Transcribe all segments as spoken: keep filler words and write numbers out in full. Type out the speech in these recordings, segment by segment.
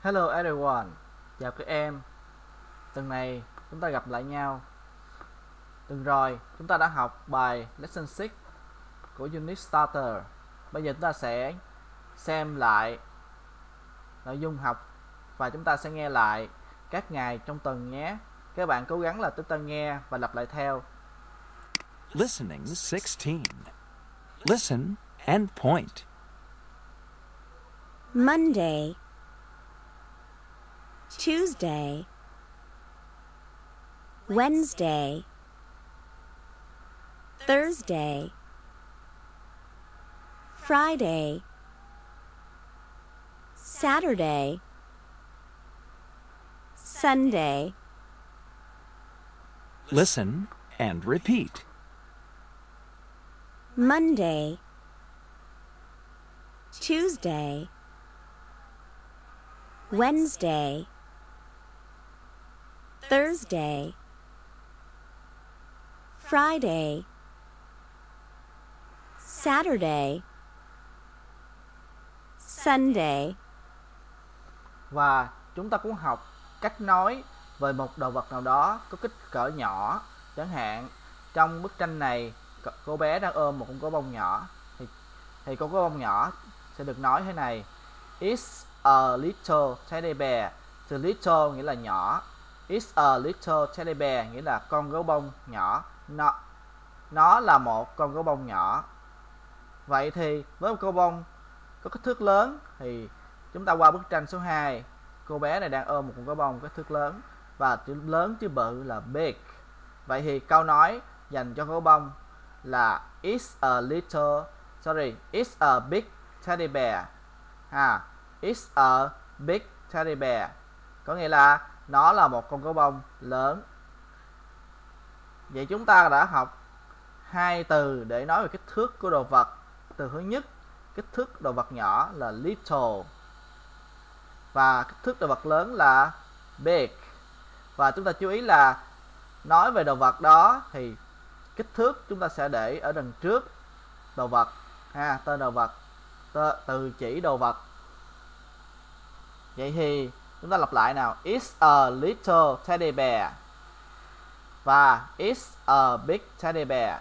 Hello everyone, chào các em. Tuần này chúng ta gặp lại nhau. Tuần rồi chúng ta đã học bài Lesson sáu của Unit Starter. Bây giờ chúng ta sẽ xem lại nội dung học và chúng ta sẽ nghe lại các ngày trong tuần nhé. Các bạn cố gắng là tiếp tục nghe và lặp lại theo. Listening sixteen. Listen and point. Monday, Tuesday, Wednesday, Thursday, Friday, Saturday, Sunday. Listen and repeat. Monday, Tuesday, Wednesday, Thursday, Friday, Saturday, Sunday. Và chúng ta cũng học cách nói về một đồ vật nào đó có kích cỡ nhỏ. Chẳng hạn trong bức tranh này cô bé đang ôm một con gấu bông nhỏ, thì, thì con gấu bông nhỏ sẽ được nói thế này: It's a little teddy bear. Từ little nghĩa là nhỏ, It's a little teddy bear nghĩa là con gấu bông nhỏ. Nó, nó là một con gấu bông nhỏ. Vậy thì với một gấu bông có kích thước lớn thì chúng ta qua bức tranh số hai. Cô bé này đang ôm một con gấu bông kích thước lớn và chữ lớn chữ bự là big. Vậy thì câu nói dành cho gấu bông là It's a little sorry It's a big teddy bear. Ha, It's a big teddy bear có nghĩa là nó là một con gấu bông lớn. Vậy chúng ta đã học hai từ để nói về kích thước của đồ vật. Từ thứ nhất, kích thước đồ vật nhỏ là little, và kích thước đồ vật lớn là big. Và chúng ta chú ý là nói về đồ vật đó thì kích thước chúng ta sẽ để ở đằng trước đồ vật, ha, tên đồ vật, tơ, từ chỉ đồ vật. Vậy thì chúng ta lặp lại nào: It's a little teddy bear và It's a big teddy bear.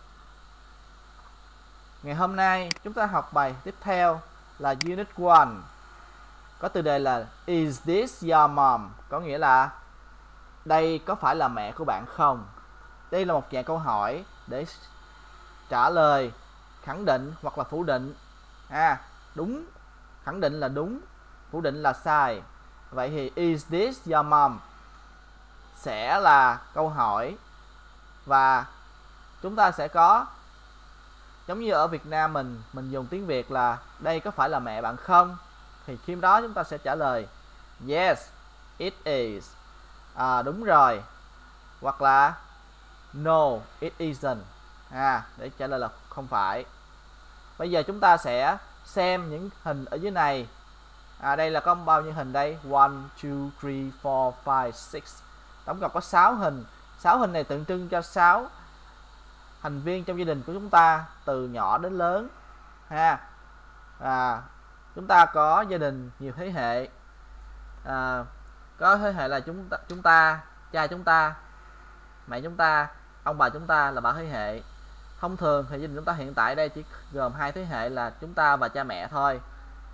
Ngày hôm nay chúng ta học bài tiếp theo là Unit một, có tiêu đề là Is this your mom? Có nghĩa là đây có phải là mẹ của bạn không? Đây là một dạng câu hỏi để trả lời khẳng định hoặc là phủ định. À, đúng, khẳng định là đúng, phủ định là sai. Vậy thì Is this your mom sẽ là câu hỏi, và chúng ta sẽ có giống như ở Việt Nam mình mình dùng tiếng Việt là đây có phải là mẹ bạn không, thì khi đó chúng ta sẽ trả lời Yes, it is. À, đúng rồi. Hoặc là No, it isn't. À, để trả lời là không phải. Bây giờ chúng ta sẽ xem những hình ở dưới này. À, đây là có bao nhiêu hình đây? one, two, three, four, five, six. Tổng cộng có sáu hình. sáu hình này tượng trưng cho sáu thành viên trong gia đình của chúng ta từ nhỏ đến lớn. Ha. À, chúng ta có gia đình nhiều thế hệ. À, có thế hệ là chúng ta, chúng ta, cha chúng ta, mẹ chúng ta, ông bà chúng ta là ba thế hệ. Thông thường thì gia đình chúng ta hiện tại đây chỉ gồm hai thế hệ là chúng ta và cha mẹ thôi.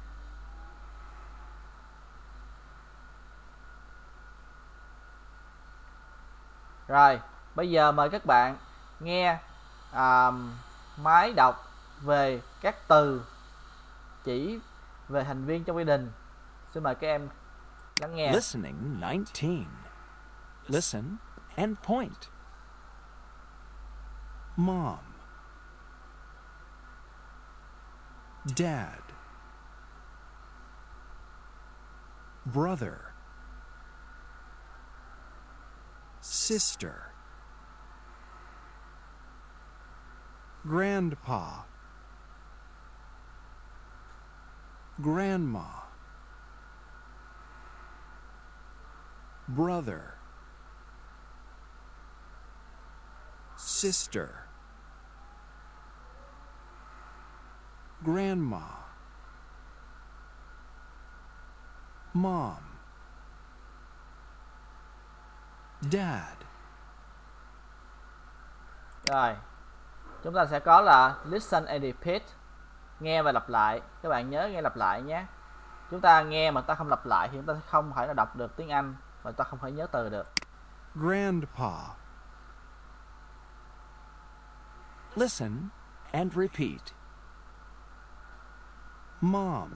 Rồi, bây giờ mời các bạn nghe à, máy đọc về các từ chỉ về thành viên trong gia đình. Xin mời các em lắng nghe. Listening nineteen. Listen and point. Mom. Dad. Brother. Sister. Grandpa. Grandma. Brother. Sister. Grandma. Mom. Dad. Rồi, chúng ta sẽ có là listen and repeat, nghe và lặp lại. Các bạn nhớ nghe lặp lại nhé. Chúng ta nghe mà ta không lặp lại thì chúng ta sẽ không thể nào đọc được tiếng Anh và ta không thể nhớ từ được. Grandpa. Listen and repeat. Mom.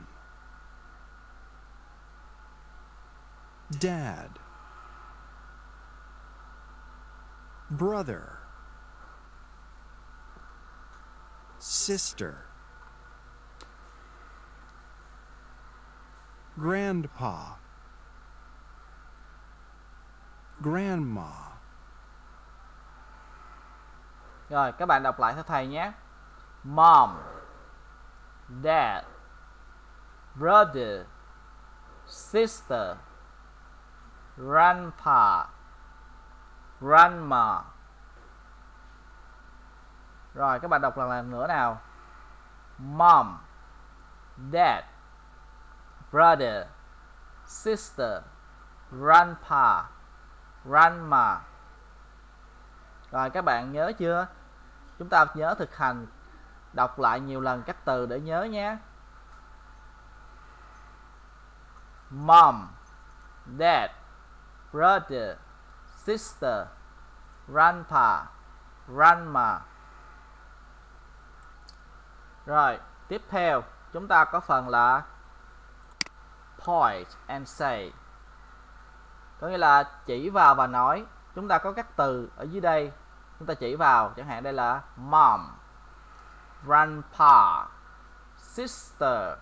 Dad. Brother. Sister. Grandpa. Grandma. Rồi, các bạn đọc lại theo thầy nhé. Mom, Dad, Brother, Sister, Grandpa, Grandma. Rồi, các bạn đọc lần lần nữa nào. Mom, Dad, Brother, Sister, Grandpa, Grandma. Rồi, các bạn nhớ chưa? Chúng ta nhớ thực hành đọc lại nhiều lần các từ để nhớ nhé. Mom, Dad, Brother, Sister, Grandpa, Grandma. Rồi, tiếp theo chúng ta có phần là point and say. Có nghĩa là chỉ vào và nói. Chúng ta có các từ ở dưới đây. Chúng ta chỉ vào, chẳng hạn đây là mom, grandpa, sister,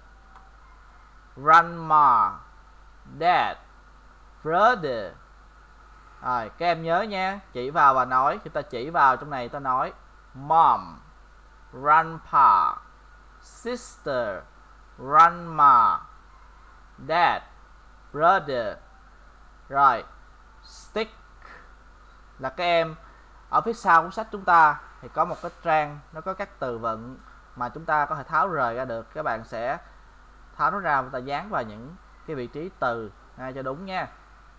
grandma, dad, brother. Rồi, các em nhớ nha, chỉ vào và nói. Chúng ta chỉ vào trong này ta nói mom, grandpa, sister, grandma, dad, brother. Rồi, stick là các em ở phía sau cuốn sách chúng ta thì có một cái trang nó có các từ vựng mà chúng ta có thể tháo rời ra được. Các bạn sẽ tháo nó ra và ta dán vào những cái vị trí từ ngay cho đúng nha.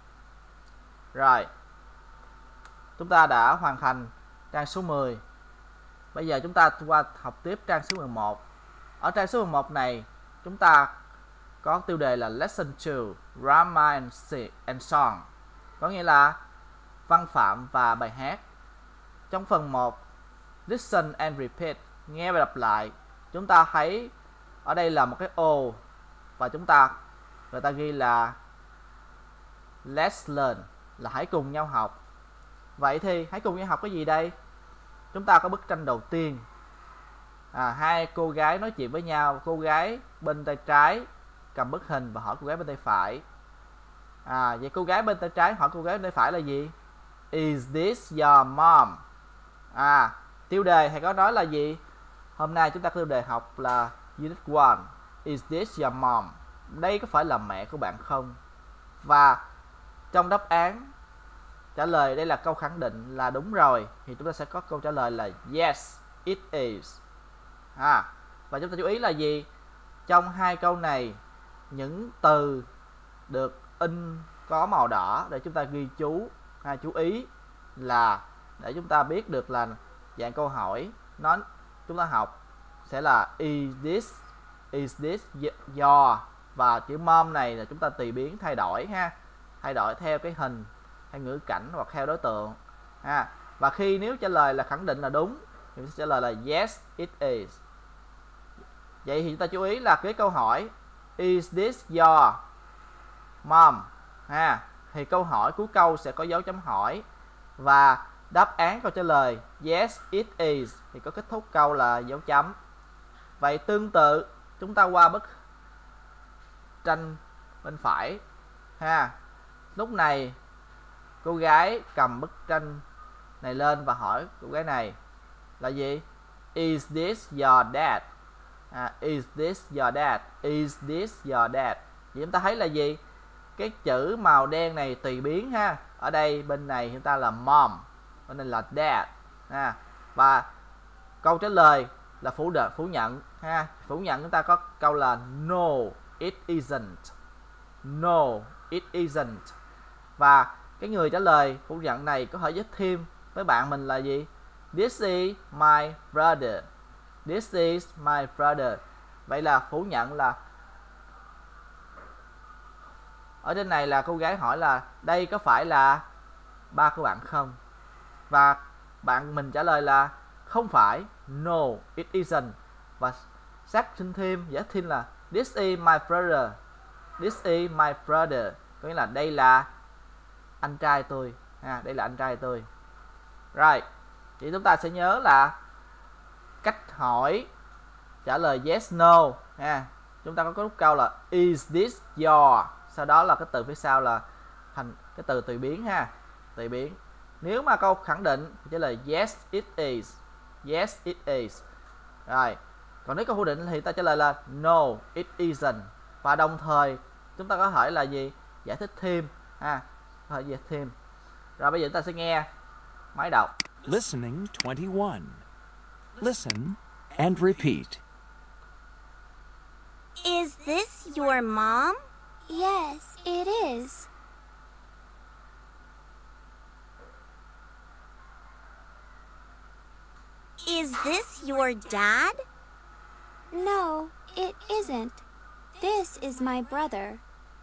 Rồi, chúng ta đã hoàn thành trang số mười. Bây giờ chúng ta qua học tiếp trang số mười một. Ở trang số mười một này chúng ta có tiêu đề là Lesson two, Grammar and, and Song. Có nghĩa là văn phạm và bài hát. Trong phần một, Listen and Repeat, nghe và lặp lại. Chúng ta thấy ở đây là một cái ô và chúng ta người ta ghi là Let's learn, là hãy cùng nhau học. Vậy thì hãy cùng nhau học cái gì đây? Chúng ta có bức tranh đầu tiên. À, hai cô gái nói chuyện với nhau. Cô gái bên tay trái cầm bức hình và hỏi cô gái bên tay phải. À, vậy cô gái bên tay trái hỏi cô gái bên tay phải là gì? Is this your mom? À, tiêu đề thầy có nói là gì? Hôm nay chúng ta có tiêu đề học là Unit one. Is this your mom? Đây có phải là mẹ của bạn không? Và trong đáp án trả lời đây là câu khẳng định là đúng rồi, thì chúng ta sẽ có câu trả lời là yes, it is. À, và chúng ta chú ý là gì? Trong hai câu này, những từ được in có màu đỏ để chúng ta ghi chú, ha, chú ý là để chúng ta biết được là dạng câu hỏi nó chúng ta học sẽ là is this, is this your, và chữ mom này là chúng ta tùy biến thay đổi ha, thay đổi theo cái hình hay ngữ cảnh hoặc theo đối tượng ha. Và khi nếu trả lời là khẳng định là đúng thì sẽ trả lời là yes it is. Vậy thì chúng ta chú ý là cái câu hỏi is this your mom ha, thì câu hỏi cuối câu sẽ có dấu chấm hỏi và đáp án câu trả lời yes it is thì có kết thúc câu là dấu chấm. Vậy tương tự chúng ta qua bức tranh bên phải ha. Lúc này cô gái cầm bức tranh này lên và hỏi cô gái này là gì? Is this your dad? À, is this your dad? Is this your dad? Vậy chúng ta thấy là gì? Cái chữ màu đen này tùy biến ha. Ở đây bên này chúng ta là mom, bên này là dad ha. Và câu trả lời là phủ định, phủ nhận ha. Phủ nhận chúng ta có câu là no, it isn't. No, it isn't. Và cái người trả lời phủ nhận này có thể giúp thêm với bạn mình là gì? This is my brother. This is my brother. Vậy là phủ nhận là ở trên này là cô gái hỏi là đây có phải là ba của bạn không? Và bạn mình trả lời là không phải. No, it isn't. Và xác sinh thêm, giải thích là this is my brother. This is my brother. Có nghĩa là đây là anh trai tôi. À, đây là anh trai tôi. Rồi, thì chúng ta sẽ nhớ là cách hỏi trả lời yes, no. À, chúng ta có cấu trúc câu là is this your. Sau đó là cái từ phía sau là thành cái từ tùy biến ha. Tùy biến. Nếu mà câu khẳng định thì trả lời yes it is. Yes it is. Rồi. Còn nếu câu phủ định thì ta trả lời là no it isn't. Và đồng thời chúng ta có thể là gì? Giải thích thêm ha. Có thể giải thích thêm. Rồi bây giờ chúng ta sẽ nghe máy đọc. Listening twenty-one. Listen and repeat. Is this your mom? Yes, it is. Is this your dad? No, it isn't. This is my brother.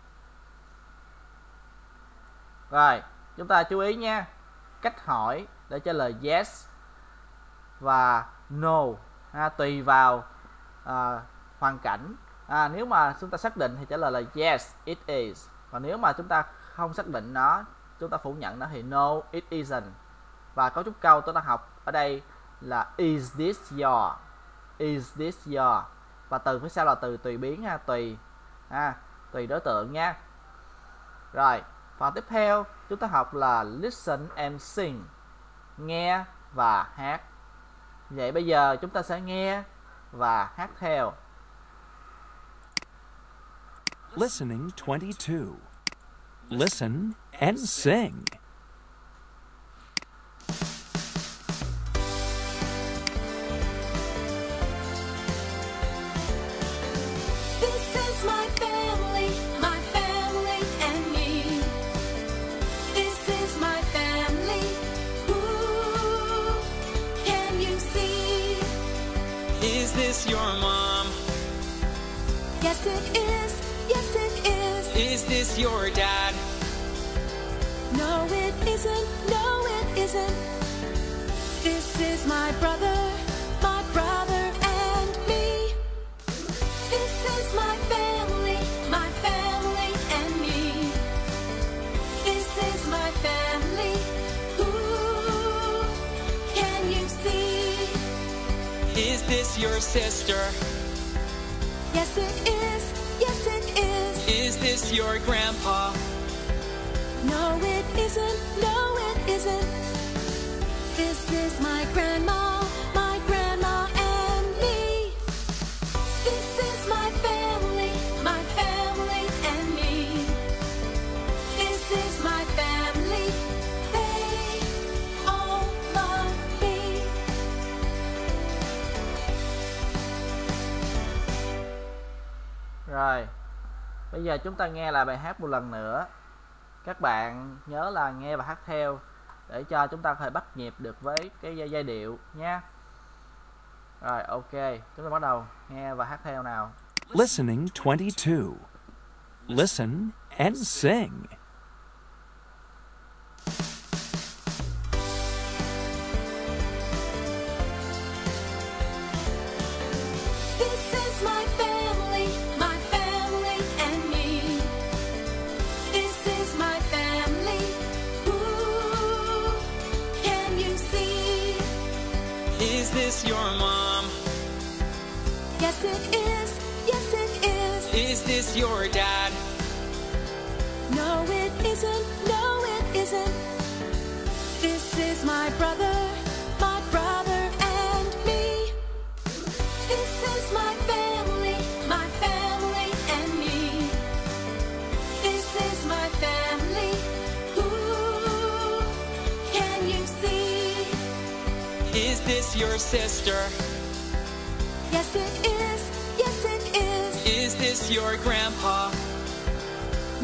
Rồi, chúng ta chú ý nha. Cách hỏi để trả lời yes và no à, tùy vào à, hoàn cảnh. À, nếu mà chúng ta xác định thì trả lời là yes it is. Còn nếu mà chúng ta không xác định nó, chúng ta phủ nhận nó thì no it isn't. Và cấu trúc câu chúng ta học ở đây là is this your. Is this your. Và từ phía sau là từ tùy biến ha, tùy ha, tùy đối tượng nha. Rồi, phần tiếp theo chúng ta học là listen and sing. Nghe và hát. Vậy bây giờ chúng ta sẽ nghe và hát theo. Listening twenty-two. Listen and sing. This is my family, my family and me. This is my family. Ooh, can you see? Is this your mom? Yes, it is. Yes, it is. Is this your dad? No, it isn't. No, it isn't. This is my brother, my brother and me. This is my family, my family and me. This is my family. Ooh, can you see? Is this your sister? Yes, it is. Yes, it is. Is this your grandpa? No, it isn't. No, it isn't. This is my grandma, my grandma and me. This is my family, my family and me. This is my family. They all love me. Rồi, bây giờ chúng ta nghe lại bài hát một lần nữa. Các bạn nhớ là nghe và hát theo để cho chúng ta có thể bắt nhịp được với cái giai, giai điệu nha. Rồi, ok, chúng ta bắt đầu nghe và hát theo nào. Listening twenty-two. Listen and sing. This is my family, my family and me. This is my family. Ooh, can you see? Is this your mom? Yes, it is. Yes, it is. Is this your dad? No, it isn't. No, it isn't. This is my brother, my brother and me. This is my family, my family and me. This is my family. Ooh, can you see? Is this your sister? Yes, it is. Yes, it is. Is this your grandpa?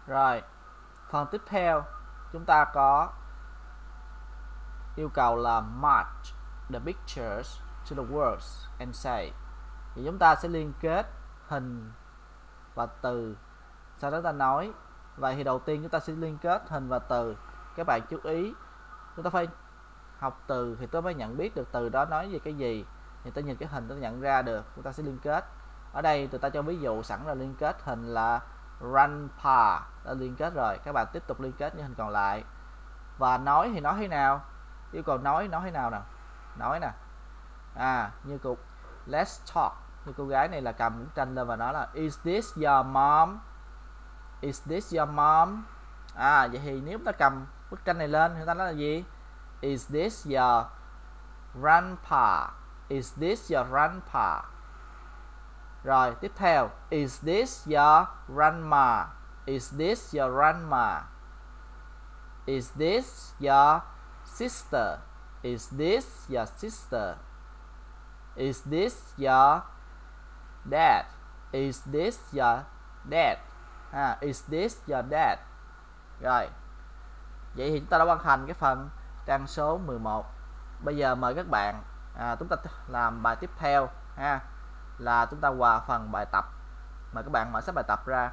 Rồi, phần tiếp theo chúng ta có yêu cầu là match the pictures to the words and say. Thì chúng ta sẽ liên kết hình và từ, sau đó ta nói. Vậy thì đầu tiên chúng ta sẽ liên kết hình và từ. Các bạn chú ý, chúng ta phải học từ thì tôi mới nhận biết được từ đó nói về cái gì. Thì ta nhìn cái hình tôi nhận ra được, chúng ta sẽ liên kết. Ở đây tụi ta cho ví dụ sẵn là liên kết hình là grandpa, đã liên kết rồi. Các bạn tiếp tục liên kết những hình còn lại. Và nói thì nói thế nào? Yêu cầu nói nói thế nào nào? Nói nè. À, như cục let's talk. Như cô gái này là cầm bức tranh lên và nói là is this your mom? Is this your mom? À, vậy thì nếu ta cầm bức tranh này lên thì ta nói là gì? Is this your grandpa? Is this your grandpa? Rồi, tiếp theo, is this your grandma? Is this your grandma? Is this your sister? Is this your sister? Is this your dad? Is this your dad? À, is this your dad? Rồi. Vậy thì chúng ta đã hoàn thành cái phần trang số mười một. Bây giờ mời các bạn à, chúng ta làm bài tiếp theo ha, là chúng ta qua phần bài tập. Mời các bạn mở sách bài tập ra.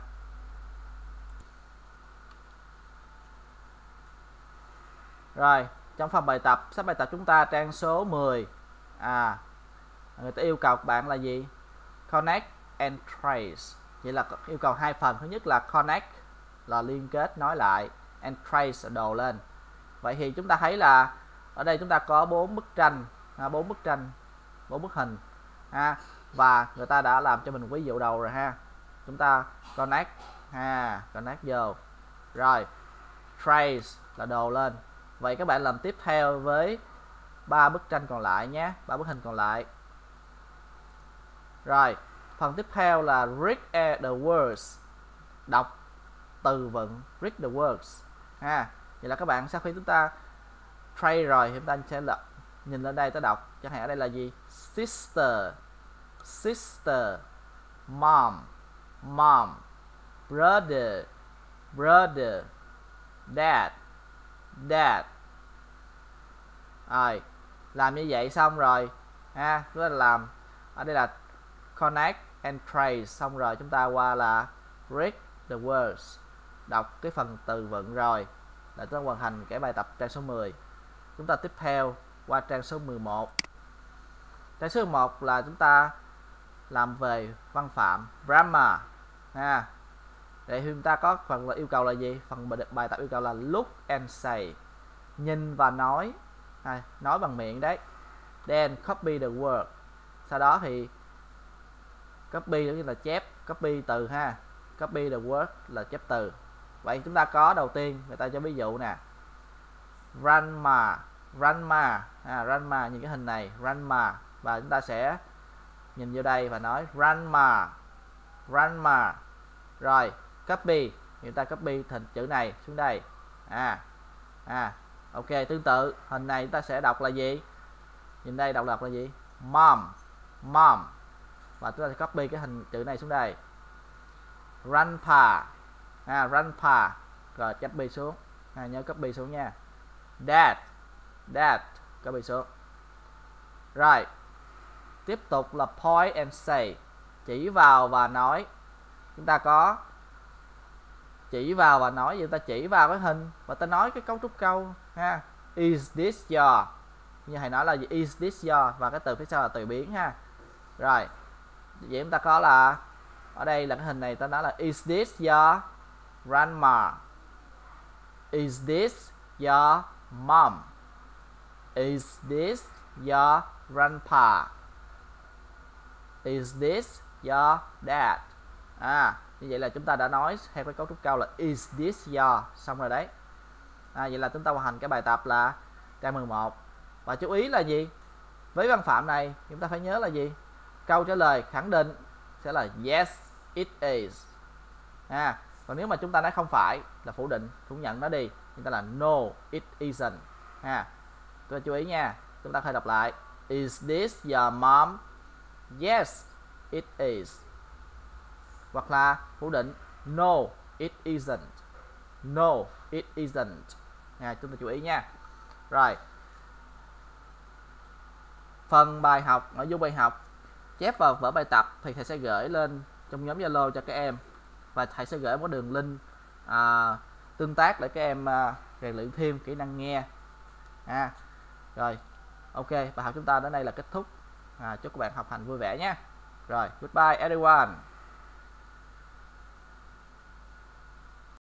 Rồi, trong phần bài tập, sách bài tập chúng ta trang số mười. À, người ta yêu cầu các bạn là gì? Connect and trace. Vậy là yêu cầu hai phần. Thứ nhất là connect là liên kết nói lại, and trace là đồ lên. Vậy thì chúng ta thấy là ở đây chúng ta có bốn bức tranh, bốn bức tranh, bốn bức hình ha, và người ta đã làm cho mình ví dụ đầu rồi ha. Chúng ta connect ha, connect vô. Rồi, trace là đồ lên. Vậy các bạn làm tiếp theo với ba bức tranh còn lại nhé, ba bức hình còn lại. Rồi, phần tiếp theo là read the words, đọc từ vựng, read the words ha. Vậy là các bạn sau khi chúng ta trace rồi, chúng ta sẽ là nhìn lên đây ta đọc. Chẳng hạn ở đây là gì? Sister, sister, mom, mom, brother, brother, dad, dad. Rồi, làm như vậy xong rồi ha, chúng ta làm ở đây là connect and trace, xong rồi chúng ta qua là read the words, đọc cái phần từ vựng rồi là chúng ta hoàn thành cái bài tập trang số mười. Chúng ta tiếp theo qua trang số mười một. Trang số mười một là chúng ta làm về văn phạm, grammar ha. Để chúng ta có phần là yêu cầu là gì? Phần bài tập yêu cầu là look and say, nhìn và nói à, nói bằng miệng đấy. Then copy the word, sau đó thì copy giống như là chép, copy từ ha, copy the word là chép từ. Vậy chúng ta có đầu tiên người ta cho ví dụ nè, grandma, grandma, à, grandma, những cái hình này grandma, và chúng ta sẽ nhìn vô đây và nói grandma, grandma. Rồi copy, chúng ta copy hình chữ này xuống đây. À, à, ok, tương tự hình này chúng ta sẽ đọc là gì? Nhìn đây đọc đọc là gì? Mom, mom, và chúng ta sẽ copy cái hình chữ này xuống đây. Grandpa, à, grandpa, rồi copy xuống, à, nhớ copy xuống nha. Dad, dad, copy xuống. Rồi, tiếp tục là point and say, chỉ vào và nói. Chúng ta có chỉ vào và nói, chúng ta chỉ vào cái hình và ta nói cái cấu trúc câu ha. Is this your, như thầy nói là gì? Is this your, và cái từ phía sau là từ biến ha. Rồi, vậy chúng ta có là ở đây là cái hình này ta nói là is this your grandma? Is this your mom? Is this your grandpa? Is this your dad? À, như vậy là chúng ta đã nói theo cái cấu trúc câu là is this your, xong rồi đấy. À, vậy là chúng ta hoàn thành cái bài tập là trang mười một. Và chú ý là gì? Với văn phạm này chúng ta phải nhớ là gì? Câu trả lời khẳng định sẽ là yes it is. À, còn nếu mà chúng ta nói không phải là phủ định, phủ nhận nó đi, chúng ta là no it isn't. Ha, chúng ta chú ý nha. Chúng ta phải đọc lại. Is this your mom? Yes it is. Hoặc là phủ định, no it isn't. No, it isn't. Nha, chúng ta chú ý nha. Rồi. Phần bài học, nội dung bài học chép vào vở bài tập thì thầy sẽ gửi lên trong nhóm Zalo cho các em, và thầy sẽ gửi một đường link à, tương tác để các em à, rèn luyện thêm kỹ năng nghe. À, rồi, ok, bài học chúng ta đến đây là kết thúc. À, chúc các bạn học hành vui vẻ nhé. Rồi, goodbye everyone.